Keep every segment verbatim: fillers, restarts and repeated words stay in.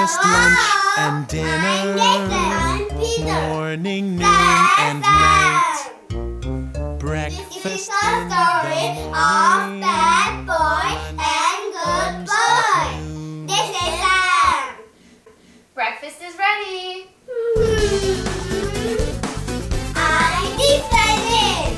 breakfast, lunch, and dinner, morning, noon, and night. Breakfast in the morning, bad boy and good boy. This is Sam. Breakfast is ready. I decided.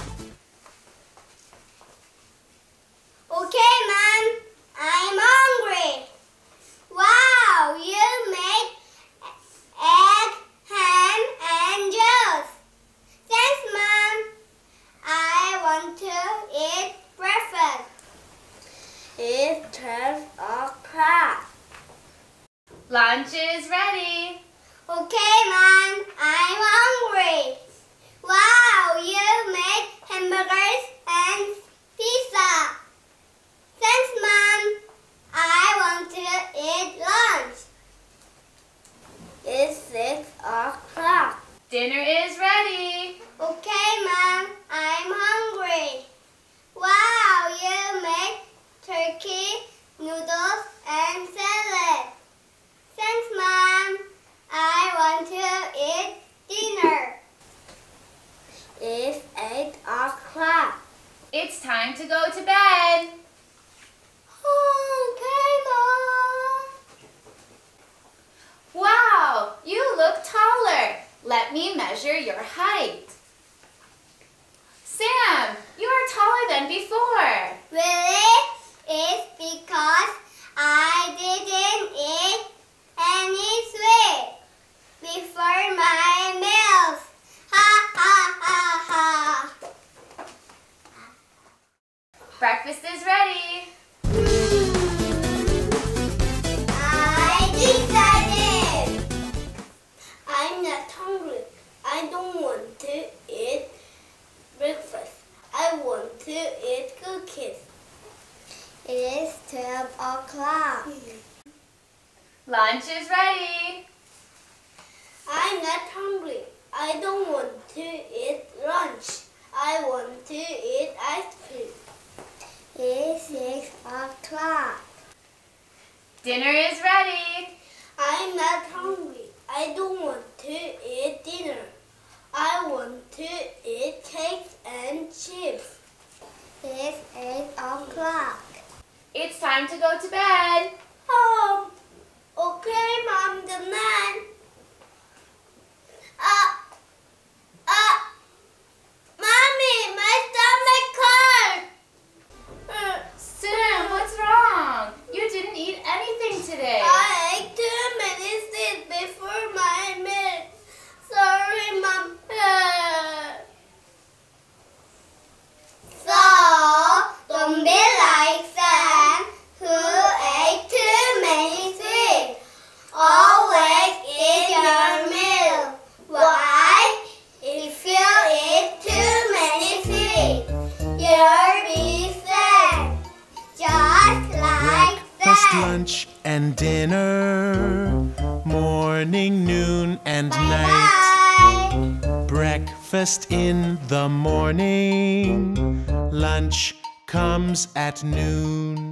Okay, Mom. I'm hungry. Wow, you made egg, ham, and juice. Thanks, Mom. I want to eat breakfast. It's twelve o'clock. Lunch is ready. Okay, Mom. I'm hungry. Wow, you made hamburgers and pizza. Thanks, Mom. I want to eat lunch. It's six o'clock. Dinner is ready. Okay, Mom. I'm hungry. Wow, you made turkey, noodles, and salad. Thanks, Mom. I want to eat dinner. It's eight o'clock. It's time to go to bed. Okay, Mom. Wow, you look taller. Let me measure your height. Sam, you are taller than before. Really? It's because I didn't eat any sweet before my meals. Ha ha ha ha. Breakfast is ready. I decided. I'm not hungry. I don't want to eat breakfast. I want to eat cookies. It's twelve o'clock. Lunch is ready. I'm not hungry. I don't want to eat lunch. I want to eat ice cream. It's six o'clock. Dinner is ready. I'm not hungry. I don't want to eat dinner. I want to eat cakes and chips. It's eight o'clock. It's time to go to bed. Home. Okay, Mom, the man. Uh, uh, Mommy, my stomach hurts. Uh, Sam, what's wrong? You didn't eat anything today. I ate too many seeds before my meal. Sorry, Mom. Uh, so, don't be like Sam, who ate too many sweets. Always eat your meal. Why? If you eat too many sweets, you'll be sad. Just like breakfast, that. lunch, and dinner, morning, noon, and night. Bye-bye. Breakfast in the morning, lunch comes at noon.